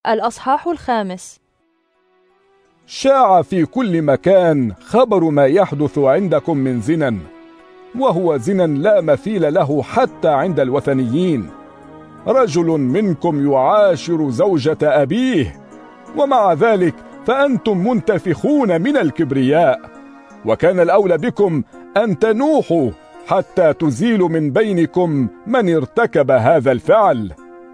الأصحاح 5. شاع في كل مكان خبر ما يحدث عندكم من زنا، وهو زنا لا مثيل له حتى عند الوثنيين. رجل منكم يعاشر زوجة أبيه، ومع ذلك فأنتم منتفخون من الكبرياء. وكان الأولى بكم أن تنوحوا حتى تزيلوا من بينكم من ارتكب هذا الفعل.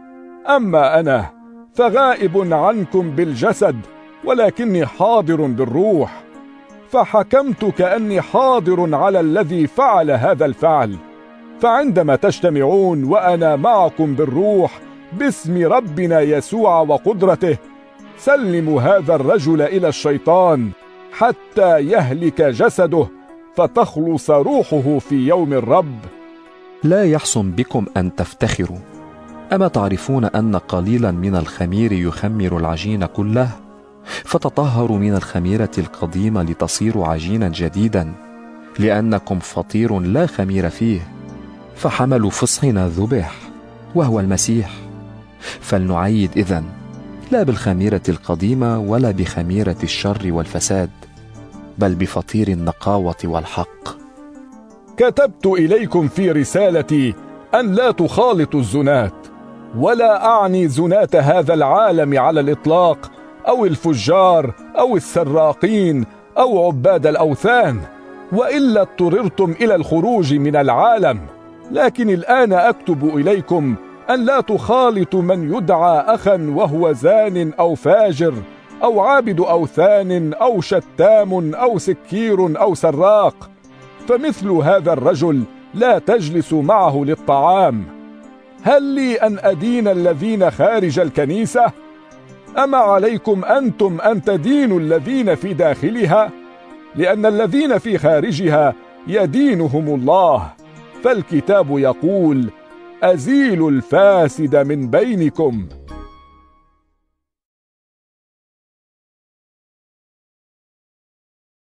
أما أنا فغائب عنكم بالجسد، ولكني حاضر بالروح، فحكمت كأني حاضر على الذي فعل هذا الفعل. فعندما تجتمعون وأنا معكم بالروح باسم ربنا يسوع وقدرته، سلموا هذا الرجل إلى الشيطان حتى يهلك جسده، فتخلص روحه في يوم الرب. لا يحسن بكم أن تفتخروا. أما تعرفون أن قليلا من الخمير يخمر العجين كله؟ فتطهروا من الخميرة القديمة لتصيروا عجينا جديدا، لأنكم فطير لا خمير فيه. فحمل فصحنا ذبح، وهو المسيح. فلنعيد إذن، لا بالخميرة القديمة ولا بخميرة الشر والفساد، بل بفطير النقاوة والحق. كتبت إليكم في رسالتي أن لا تخالطوا الزنات، ولا أعني زنات هذا العالم على الإطلاق، أو الفجار، أو السراقين، أو عباد الأوثان، وإلا اضطررتم إلى الخروج من العالم. لكن الآن أكتب إليكم أن لا تخالطوا من يدعى أخا وهو زان أو فاجر أو عابد أوثان أو شتام أو سكير أو سراق، فمثل هذا الرجل لا تجلس معه للطعام. هل لي أن أدين الذين خارج الكنيسة؟ أما عليكم أنتم أن تدينوا الذين في داخلها؟ لأن الذين في خارجها يدينهم الله. فالكتاب يقول: أزيلوا الفاسد من بينكم.